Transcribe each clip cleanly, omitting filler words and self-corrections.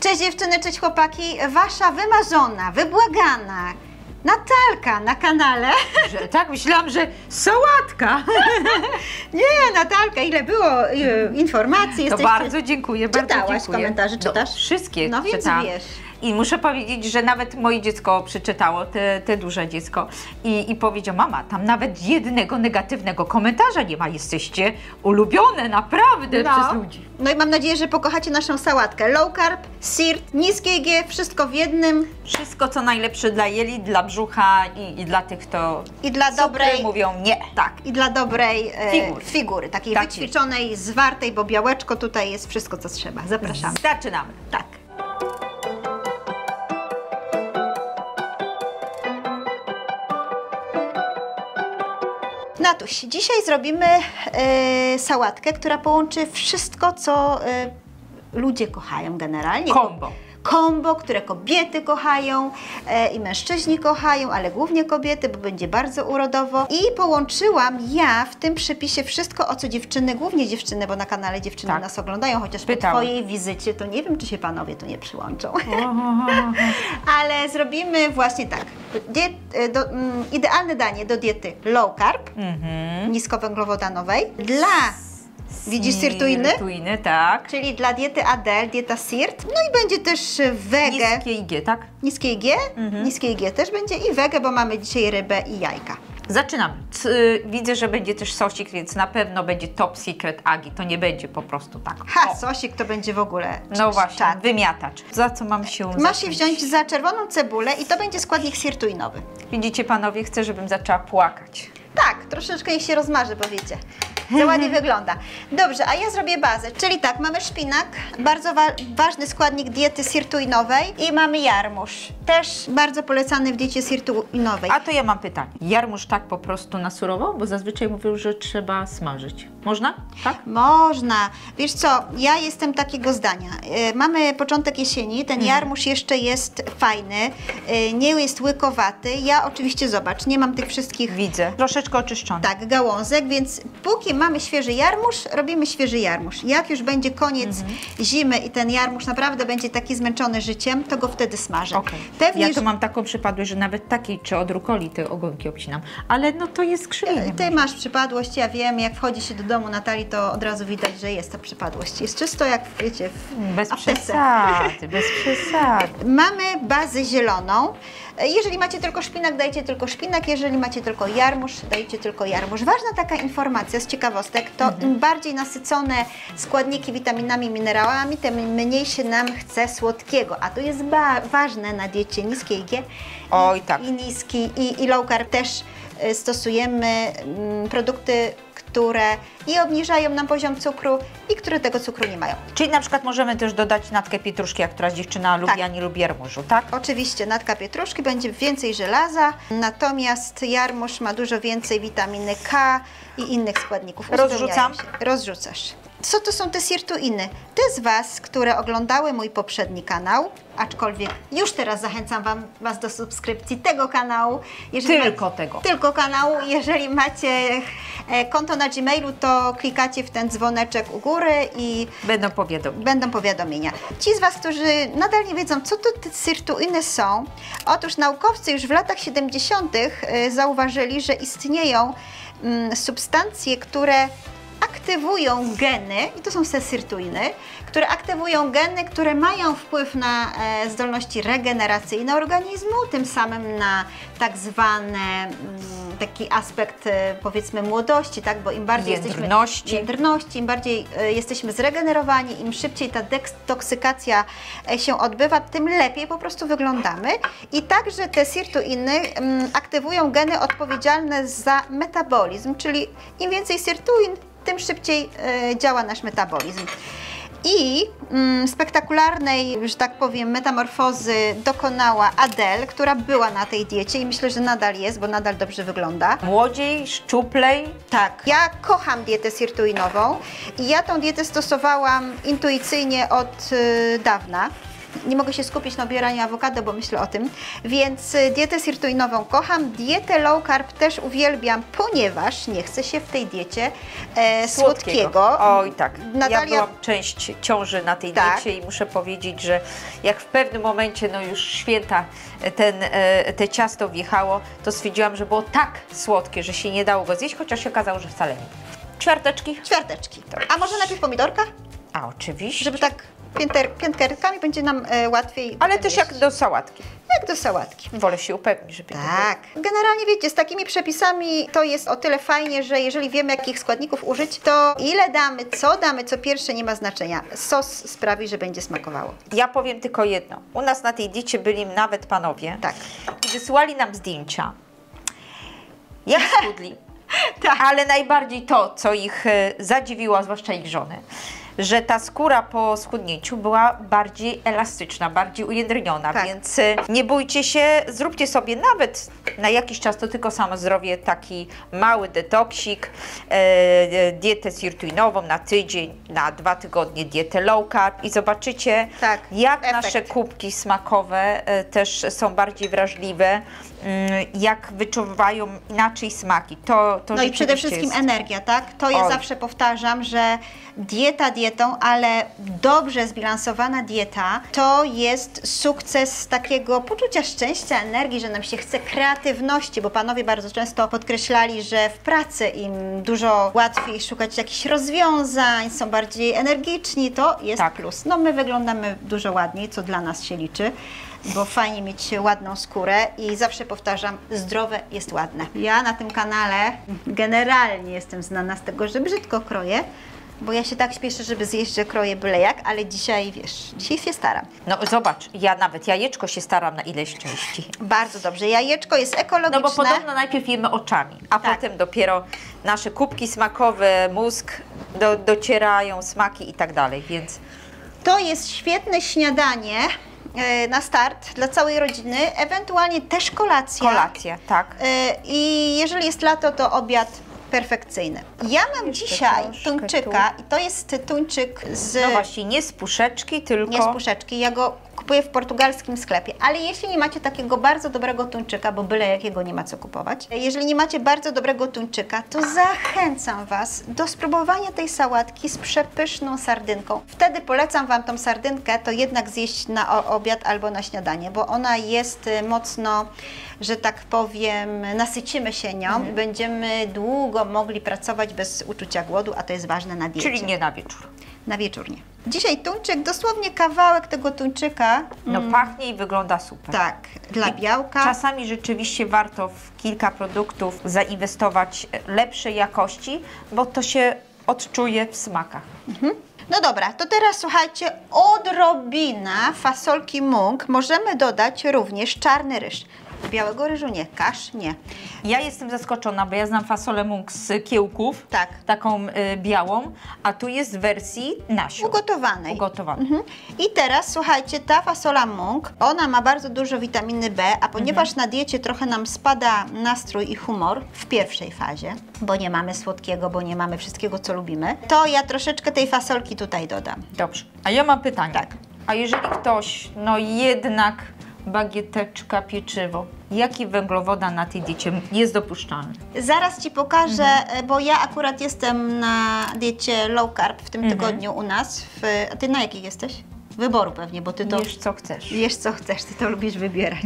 Cześć dziewczyny, cześć chłopaki. Wasza wymarzona, wybłagana Natalka na kanale. Tak, myślałam, że sałatka. Nie, Natalka, ile było informacji. To bardzo dziękuję, bardzo Czytałaś dziękuję. komentarze, czytasz? Wszystkie No więc czytałam. wiesz. I muszę powiedzieć, że nawet moje dziecko przeczytało, te duże dziecko i powiedział, mama, tam nawet jednego negatywnego komentarza nie ma, jesteście ulubione naprawdę przez ludzi. No i mam nadzieję, że pokochacie naszą sałatkę. Low carb, sirt, niskie G, wszystko w jednym. Wszystko co najlepsze dla jeli, dla brzucha i dla tych, kto I dla dobrej mówią nie. Tak, i dla dobrej figury, takiej Tak wyćwiczonej, zwartej, bo białeczko tutaj jest wszystko, co trzeba. Zapraszamy. Zaczynamy. Tak. Natuś, dzisiaj zrobimy sałatkę, która połączy wszystko, co ludzie kochają generalnie. Kombo, które kobiety kochają i mężczyźni kochają, ale głównie kobiety, bo będzie bardzo urodowo. I połączyłam ja w tym przepisie wszystko, o co dziewczyny, głównie dziewczyny, bo na kanale dziewczyny nas oglądają, chociaż po twojej wizycie to nie wiem, czy się panowie tu nie przyłączą. Ale zrobimy właśnie tak. Idealne danie do diety low carb, niskowęglowodanowej, dla... Widzisz sirtuiny? Sirtuiny, tak. Czyli dla diety Adele, dieta sirt. No i będzie też wege. Niskie IG, tak? Niskie IG? Niskie IG też będzie i wege, bo mamy dzisiaj rybę i jajka. Zaczynamy. Widzę, że będzie też sosik, więc na pewno będzie top secret Agi. To nie będzie po prostu tak. Sosik to będzie w ogóle no właśnie, wymiatacz. Za co mam się Masz się wziąć za czerwoną cebulę i to będzie składnik sirtuinowy. Widzicie panowie, chcę, żebym zaczęła płakać. Tak, troszeczkę niech się rozmarzy, bo wiecie, za ładnie wygląda. Dobrze, a ja zrobię bazę, czyli tak, mamy szpinak, bardzo ważny składnik diety sirtuinowej i mamy jarmuż, też bardzo polecany w diecie sirtuinowej. A to ja mam pytanie, jarmuż tak po prostu na surowo? Bo zazwyczaj mówią, że trzeba smażyć. Można? Tak? Można. Wiesz co, ja jestem takiego zdania. Mamy początek jesieni, ten jarmuż jeszcze jest fajny, nie jest łykowaty. Ja oczywiście, zobacz, nie mam tych wszystkich... Widzę. Troszeczkę oczyszczony. Tak, gałązek, więc póki mamy świeży jarmuż, robimy świeży jarmuż. Jak już będzie koniec zimy i ten jarmuż naprawdę będzie taki zmęczony życiem, to go wtedy smażę. Ja to mam taką przypadłość, że nawet takiej czy od rukoli te ogonki obcinam. Ale no to jest krzywienie. Ty masz przypadłość, ja wiem, jak wchodzi się do domu Natalii, to od razu widać, że jest ta przypadłość. Jest czysto jak, wiecie, w aptece. Przesady, bez przesady. Mamy bazę zieloną. Jeżeli macie tylko szpinak, dajcie tylko szpinak. Jeżeli macie tylko jarmuż, dajcie tylko jarmuż. Ważna taka informacja z ciekawostek, to im bardziej nasycone składniki witaminami, minerałami, tym mniej się nam chce słodkiego. A to jest ważne na diecie niskiej G. Oj, tak. I low carb też stosujemy produkty, które i obniżają nam poziom cukru i które tego cukru nie mają. Czyli na przykład możemy też dodać natkę pietruszki, jak któraś dziewczyna lubi, a nie lubi jarmużu, tak? Oczywiście, natka pietruszki, będzie więcej żelaza, natomiast jarmuż ma dużo więcej witaminy K i innych składników. Rozrzucam? Rozrzucasz. Co to są te sirtuiny? Te z Was, które oglądały mój poprzedni kanał, aczkolwiek już teraz zachęcam Was do subskrypcji tego kanału. Tylko kanału. Jeżeli macie konto na Gmailu, to klikacie w ten dzwoneczek u góry i będą powiadomienia. Ci z Was, którzy nadal nie wiedzą, co to te sirtuiny są, otóż naukowcy już w latach 70. zauważyli, że istnieją substancje, które aktywują geny, i to są te sirtuiny, które aktywują geny, które mają wpływ na zdolności regeneracyjne organizmu, tym samym na tak zwany taki aspekt, powiedzmy, młodości, tak? Bo im bardziej jędrności, im bardziej jesteśmy zregenerowani, im szybciej ta detoksykacja się odbywa, tym lepiej po prostu wyglądamy. I także te sirtuiny aktywują geny odpowiedzialne za metabolizm, czyli im więcej sirtuin, tym szybciej działa nasz metabolizm. I spektakularnej, że tak powiem, metamorfozy dokonała Adele, która była na tej diecie i myślę, że nadal jest, bo nadal dobrze wygląda. Młodziej, szczuplej. Tak. Ja kocham dietę sirtuinową i ja tą dietę stosowałam intuicyjnie od dawna. nie mogę się skupić na obieraniu awokado, bo myślę o tym. Więc dietę sirtuinową kocham, dietę low carb też uwielbiam, ponieważ nie chce się w tej diecie słodkiego. Oj tak, Natalia... ja byłam część ciąży na tej diecie i muszę powiedzieć, że jak w pewnym momencie, no już święta, te ciasto wjechało, to stwierdziłam, że było tak słodkie, że się nie dało go zjeść, chociaż się okazało, że wcale nie. Ćwiarteczki? Ćwiarteczki. A może najpierw pomidorka? A oczywiście. Żeby tak piętkerkami będzie nam łatwiej. Ale też jak do sałatki. Jak do sałatki. Wolę się upewnić, żeby tak. Generalnie wiecie, z takimi przepisami to jest o tyle fajnie, że jeżeli wiemy, jakich składników użyć, to ile damy, co pierwsze nie ma znaczenia. Sos sprawi, że będzie smakowało. Ja powiem tylko jedno. U nas na tej diecie byli nawet panowie. Tak. I wysyłali nam zdjęcia. Jak schudli. Tak. Ale najbardziej to, co ich zadziwiło, zwłaszcza ich żony, że ta skóra po schudnięciu była bardziej elastyczna, bardziej ujędrniona, tak. Więc nie bójcie się, zróbcie sobie nawet na jakiś czas, to tylko samo zdrowie, taki mały detoksik, dietę sirtuinową na tydzień, na 2 tygodnie dietę low carb i zobaczycie, tak. jak efekt. Nasze kubki smakowe też są bardziej wrażliwe, jak wyczuwają inaczej smaki. To no i przede wszystkim jest... energia, tak? To ja zawsze powtarzam, że dieta dietą, ale dobrze zbilansowana dieta to jest sukces takiego poczucia szczęścia, energii, że nam się chce, kreatywności, bo panowie bardzo często podkreślali, że w pracy im dużo łatwiej szukać jakichś rozwiązań, są bardziej energiczni, to jest plus. No my wyglądamy dużo ładniej, co dla nas się liczy, bo fajnie mieć ładną skórę i zawsze powtarzam, zdrowe jest ładne. Ja na tym kanale generalnie jestem znana z tego, że brzydko kroję, bo ja się tak śpieszę, żeby zjeść, że kroję byle jak, ale dzisiaj, wiesz, dzisiaj się staram. No zobacz, ja nawet jajeczko się staram na ileś części. Bardzo dobrze, jajeczko jest ekologiczne. No bo podobno najpierw jemy oczami, a potem dopiero nasze kubki smakowe, mózg, docierają smaki i tak dalej, więc... To jest świetne śniadanie na start dla całej rodziny, ewentualnie też kolacja. Kolacja, tak. I jeżeli jest lato, to obiad perfekcyjny. Ja mam dzisiaj tuńczyka i to jest tuńczyk z... No właśnie, nie z puszeczki, tylko... Nie z puszeczki, ja go kupuję w portugalskim sklepie, ale jeśli nie macie takiego bardzo dobrego tuńczyka, bo byle jakiego nie ma co kupować, jeżeli nie macie bardzo dobrego tuńczyka, to zachęcam Was do spróbowania tej sałatki z przepyszną sardynką. Wtedy polecam Wam tą sardynkę, to jednak zjeść na obiad albo na śniadanie, bo ona jest mocno, że tak powiem, nasycimy się nią i będziemy długo mogli pracować bez uczucia głodu, a to jest ważne na diecie. Czyli nie na wieczór. Na wieczór nie. Dzisiaj tuńczyk, dosłownie kawałek tego tuńczyka. No pachnie i wygląda super. Tak, dla białka. Czasami rzeczywiście warto w kilka produktów zainwestować lepszej jakości, bo to się odczuje w smakach. No dobra, to teraz słuchajcie, odrobina fasolki mung. Możemy dodać również czarny ryż. Białego ryżu nie, kasz nie. Ja jestem zaskoczona, bo ja znam fasolę mung z kiełków, taką białą, a tu jest w wersji nasion. Ugotowanej. Ugotowanej. I teraz słuchajcie, ta fasola mung, ona ma bardzo dużo witaminy B, a ponieważ na diecie trochę nam spada nastrój i humor w pierwszej fazie, bo nie mamy słodkiego, bo nie mamy wszystkiego, co lubimy, to ja troszeczkę tej fasolki tutaj dodam. Dobrze, a ja mam pytanie. A jeżeli ktoś, no jednak bagieteczka, pieczywo, jaki węglowodan na tej diecie jest dopuszczalny? Zaraz Ci pokażę, bo ja akurat jestem na diecie low carb w tym tygodniu u nas. A Ty na jakich jesteś? Wyboru pewnie, bo Ty to... Wiesz co chcesz. Wiesz co chcesz, Ty to lubisz wybierać.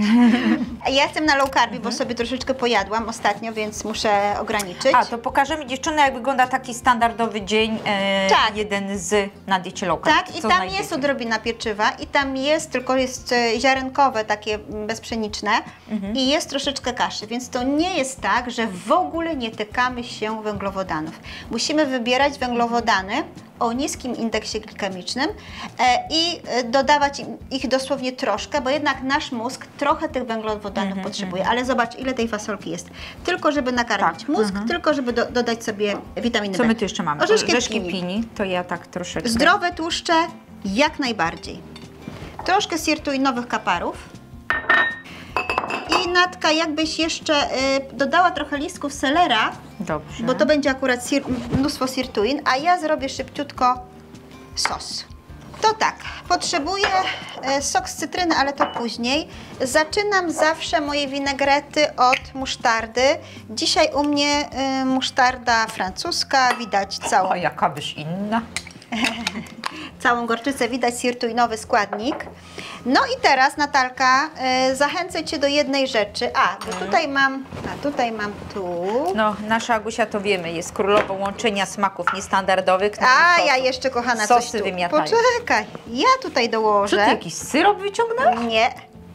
Ja jestem na low carbie, bo sobie troszeczkę pojadłam ostatnio, więc muszę ograniczyć. A, to pokażemy dziewczyny, jak wygląda taki standardowy dzień, jeden na diecie low carb. Tak, i tam jest odrobina pieczywa i tam jest, tylko jest ziarenkowe, takie bezpszeniczne i jest troszeczkę kaszy, więc to nie jest tak, że w ogóle nie tykamy się węglowodanów. Musimy wybierać węglowodany o niskim indeksie glikemicznym i dodawać ich dosłownie troszkę, bo jednak nasz mózg trochę tych węglowodanów potrzebuje. Ale zobacz, ile tej fasolki jest. Tylko żeby nakarmić mózg, tylko żeby dodać sobie witaminy B. Co my tu jeszcze mamy? Orzeszki pini, to ja tak troszeczkę. Zdrowe tłuszcze jak najbardziej. Troszkę sirtuinowych kaparów. I Natka, jakbyś jeszcze dodała trochę listków selera, dobrze, bo to będzie akurat mnóstwo sirtuin, a ja zrobię szybciutko sos. To tak, potrzebuję sok z cytryny, ale to później. Zaczynam zawsze moje winegrety od musztardy. Dzisiaj u mnie musztarda francuska, widać całą. A jakabyś inna? Całą gorczycę, widać sirtuinowy składnik. No i teraz, Natalka, zachęcę Cię do jednej rzeczy. Bo tutaj mam tu. No, nasza Agusia to wiemy, jest królową łączenia smaków niestandardowych. Ja jeszcze, kochana, sosy coś tu. wymiatają. Poczekaj, ja tutaj dołożę. Czy ty jakiś syrop wyciągnęłaś? Nie,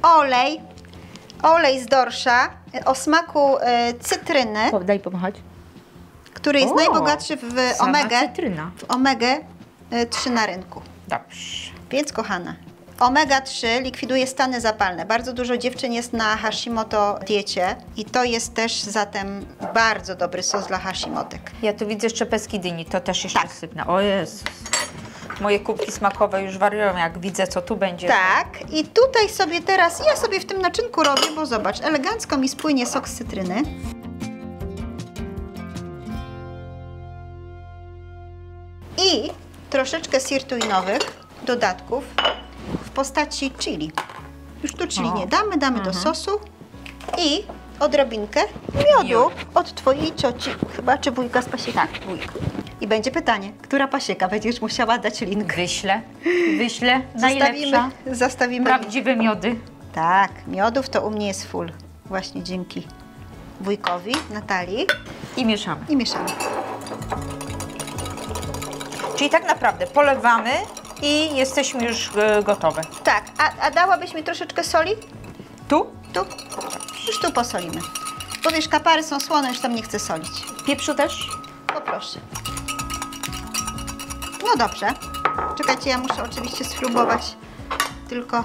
olej z dorsza o smaku cytryny, Daj pomachać. który jest najbogatszy w omegę. Cytryna. W omegę 3 na rynku. Dobrze. Więc, kochana, omega 3 likwiduje stany zapalne. Bardzo dużo dziewczyn jest na Hashimoto diecie i to jest też zatem bardzo dobry sos dla Hashimotek. Ja tu widzę jeszcze peski dyni, to też jeszcze sypnę. O Jezus. Moje kubki smakowe już wariują, jak widzę, co tu będzie. Tak, i tutaj sobie teraz, ja sobie w tym naczynku robię, bo zobacz, elegancko mi spłynie sok z cytryny. I troszeczkę sirtuinowych dodatków w postaci chili. Już tu chili nie damy do sosu i odrobinkę miodu od Twojej cioci, chyba, czy wujka z pasieki? Tak, wujka. I będzie pytanie, która pasieka? Będziesz musiała dać link. Wyślę. Najlepsza. Zastawimy. Prawdziwe miody. Tak, miodów to u mnie jest full. Właśnie dzięki wujkowi, Natalii. I mieszamy. I mieszamy. Czyli tak naprawdę polewamy i jesteśmy już gotowe. Tak, a dałabyś mi troszeczkę soli? Tu? Tu? Już tu posolimy. Bo wiesz, kapary są słone, już tam nie chcę solić. Pieprzu też? Poproszę. No dobrze. Czekajcie, ja muszę oczywiście spróbować. Tylko...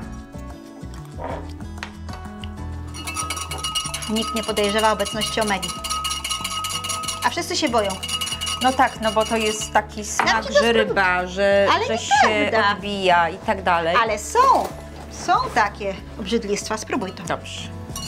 Nikt nie podejrzewa obecności omegi. A wszyscy się boją. No tak, no bo to jest taki smak, ci to że ryba, że się nieprawda. odbija i tak dalej. Ale są takie obrzydlistwa. Spróbuj to. Dobrze.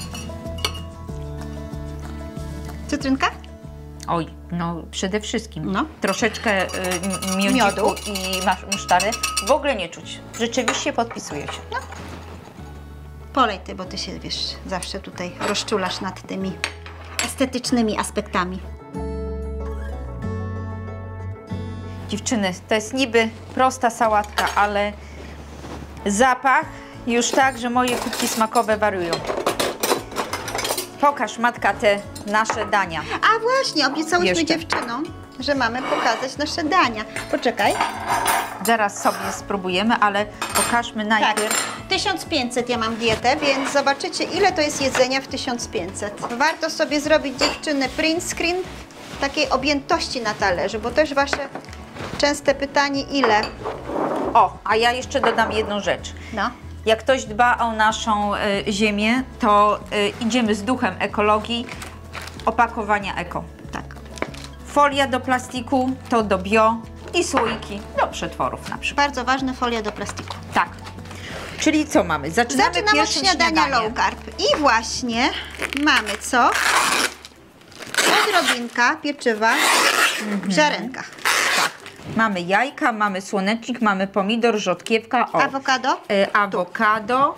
Cytrynka? Oj, no przede wszystkim No. Troszeczkę miodu i musztardy. W ogóle nie czuć. Rzeczywiście podpisuje się. No. Polej ty, bo ty się, wiesz, zawsze tutaj rozczulasz nad tymi estetycznymi aspektami. Dziewczyny, to jest niby prosta sałatka, ale zapach już tak, że moje kubki smakowe wariują. Pokaż, Matka, te nasze dania. A właśnie, obiecałyśmy Jeszcze. dziewczynom, że mamy pokazać nasze dania. Poczekaj. Zaraz sobie spróbujemy, ale pokażmy najpierw. Tak, 1500 ja mam dietę, więc zobaczycie, ile to jest jedzenia w 1500. Warto sobie zrobić, dziewczyny, print screen takiej objętości na talerzu, bo też wasze częste pytanie, ile? O, a ja jeszcze dodam jedną rzecz. No. Jak ktoś dba o naszą ziemię, to idziemy z duchem ekologii, opakowania eko. Tak. Folia do plastiku to do bio i słoiki do przetworów na przykład. Bardzo ważne, folia do plastiku. Tak. Czyli co mamy? Zaczynamy od pierwszym śniadania low carb. I właśnie mamy co? Odrobinka pieczywa w ziarenkach. Tak. Mamy jajka, mamy słonecznik, mamy pomidor, rzodkiewka. O. Awokado? Awokado.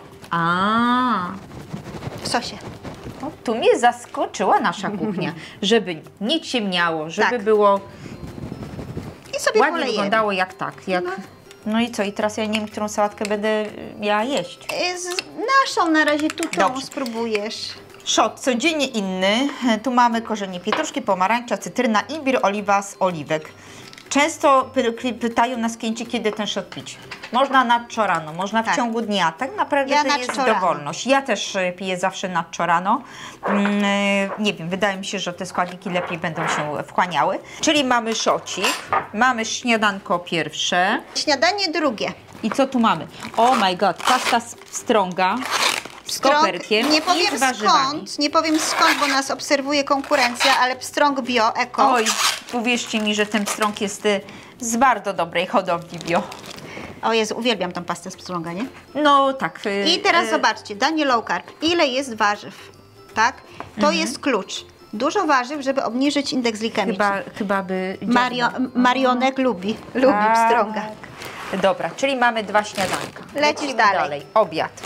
W sosie. O, tu mnie zaskoczyła nasza kuchnia, żeby nie ciemniało, żeby Tak. było I sobie ładnie polejemy. wyglądało jak tak. No i co? I teraz ja nie wiem, którą sałatkę będę miała jeść. Z naszą na razie tuczą Dobrze. spróbujesz. Szot codziennie inny. Tu mamy korzenie pietruszki, pomarańcza, cytryna, imbir, oliwa z oliwek. Często pytają nas klienci, kiedy ten szot pić. Można nadczo rano, można w Tak. ciągu dnia. Tak naprawdę Ja to jest nadczo rano. dowolność. Ja też piję zawsze nadczo rano. Nie wiem, wydaje mi się, że te składniki lepiej będą się wchłaniały. Czyli mamy szocik, mamy śniadanko pierwsze. Śniadanie drugie. I co tu mamy? Oh my god, pasta strąga z koperkiem nie i powiem z warzywami. skąd, nie powiem skąd, bo nas obserwuje konkurencja, ale pstrąg bio, eko. Oj, uwierzcie mi, że ten pstrąg jest z bardzo dobrej hodowli bio. O Jezu, uwielbiam tą pastę z pstrąga, nie? No tak. I teraz zobaczcie, danie low carb. Ile jest warzyw, tak? To jest klucz. Dużo warzyw, żeby obniżyć indeks glikemiczny. Chyba by... Marionek lubi Tak. pstrąga. Dobra, czyli mamy 2 śniadanka. Lecisz Lecimy dalej. Obiad.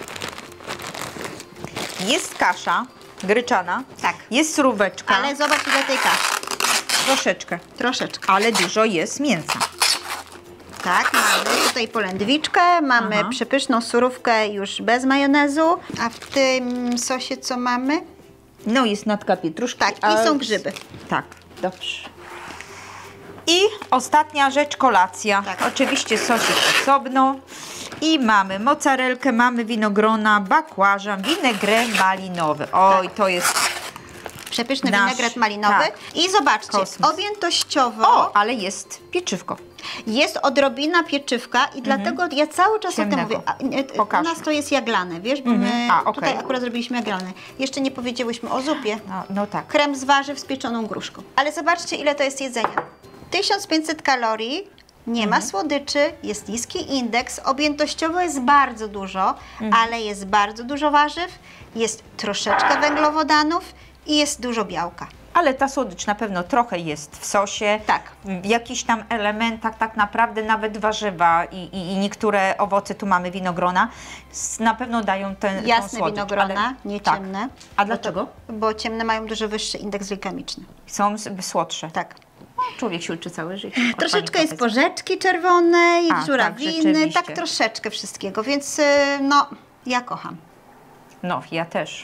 Jest kasza gryczana. Tak. Jest suróweczka. Ale zobacz ile tej kaszy. Troszeczkę. Troszeczkę. Ale dużo jest mięsa. Tak, mamy tutaj polędwiczkę, mamy przepyszną surówkę już bez majonezu. A w tym sosie co mamy? No jest natka pietruszki. Tak, i są grzyby. Tak, dobrze. I ostatnia rzecz, kolacja. Tak. Oczywiście sosik osobno. I mamy mozzarelkę, mamy winogrona, bakłażan, winegrę malinowy. Oj, to jest Przepyszny nasz, winegret malinowy. tak. I zobaczcie, Kosmos. objętościowo O, ale jest pieczywko. jest odrobina pieczywka i dlatego ja cały czas o tym Ciemnego. mówię. U Pokaż. nas to jest jaglane, wiesz, bo my okej. tutaj akurat zrobiliśmy jaglane. Jeszcze nie powiedziałyśmy o zupie. No tak. Krem z warzyw z pieczoną gruszką. Ale zobaczcie, ile to jest jedzenia. 1500 kalorii, nie ma słodyczy, jest niski indeks, objętościowo jest bardzo dużo, ale jest bardzo dużo warzyw, jest troszeczkę węglowodanów i jest dużo białka. Ale ta słodycz na pewno trochę jest w sosie. Tak. W jakichś tam elementach tak naprawdę nawet warzywa i niektóre owoce, tu mamy winogrona, na pewno dają tą Jasne słodycz. winogrona, ale, nie tak. ciemne. A dlaczego? Bo ciemne mają dużo wyższy indeks glikemiczny. Są słodsze. Tak. Człowiek się uczy całe życie. Troszeczkę jest porzeczki czerwonej, A, żurawiny, rzeczywiście. tak troszeczkę wszystkiego, więc no, ja kocham. No, ja też.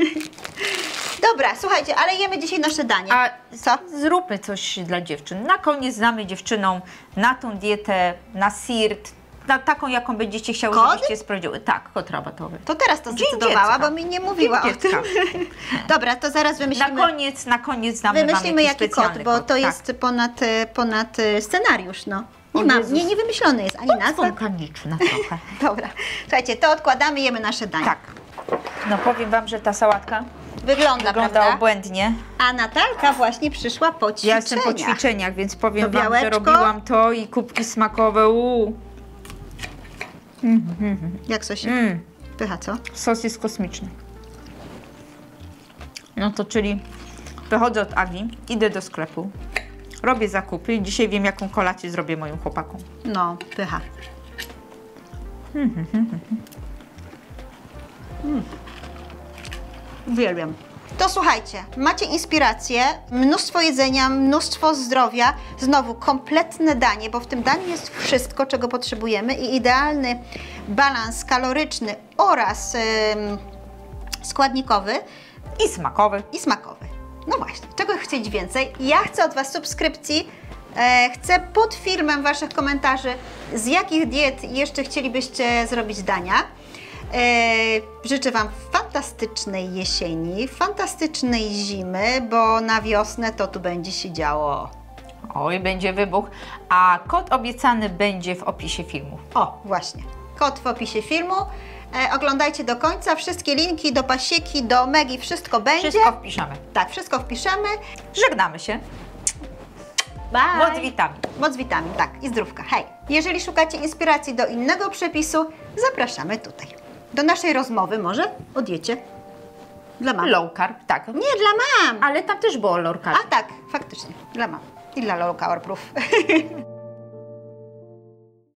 Dobra, słuchajcie, ale jemy dzisiaj nasze danie. A Co? zróbmy coś dla dziewczyn. Na koniec damy dziewczynom na tą dietę, na sirt, na taką, jaką będziecie chciały, Kod? żebyście sprawdziły. Tak, kod rabatowy. To teraz to Dzień zdecydowała, dziecka. bo mi nie mówiła Dzień o tym. dziecka. Dobra, to zaraz wymyślimy. Na koniec damy Wymyślimy wam jaki kod, bo to tak. jest ponad scenariusz, no. Nie, O mam, Jezus. nie wymyślony jest ani nazwa. Spontaniczna trochę. Dobra, słuchajcie, to odkładamy, jemy nasze danie. Tak. No powiem wam, że ta sałatka Wygląda, wygląda prawda? obłędnie. A Natalka właśnie przyszła po Ja ćwiczeniach. jestem po ćwiczeniach, więc powiem To wam, że białeczko. robiłam to i kubki smakowe. Jak coś? Pycha, co? Sos jest kosmiczny. No to czyli wychodzę od Agi, idę do sklepu, robię zakupy i dzisiaj wiem, jaką kolację zrobię moim chłopakom. No, pycha. Uwielbiam. To słuchajcie, macie inspirację, mnóstwo jedzenia, mnóstwo zdrowia, znowu kompletne danie, bo w tym daniu jest wszystko, czego potrzebujemy i idealny balans kaloryczny oraz składnikowy I smakowy. i smakowy. No właśnie, czego chcieć więcej? Ja chcę od Was subskrypcji, chcę pod filmem Waszych komentarzy, z jakich diet jeszcze chcielibyście zrobić dania. Życzę Wam fantastycznej jesieni, fantastycznej zimy, bo na wiosnę to tu będzie się działo. Oj, będzie wybuch. A kod obiecany będzie w opisie filmu. O, właśnie. Kod w opisie filmu. Oglądajcie do końca. Wszystkie linki do Pasieki, do Megi, wszystko będzie. Wszystko wpiszemy. Tak, wszystko wpiszemy. Żegnamy się. Bye! Moc witamin. Moc witamin, tak. I zdrówka. Hej! Jeżeli szukacie inspiracji do innego przepisu, zapraszamy tutaj. Do naszej rozmowy może o diecie. Dla mam. Low carb, tak. Nie, dla mam. Ale tam też było low carb. A tak, faktycznie. Dla mam. I dla low carb proof.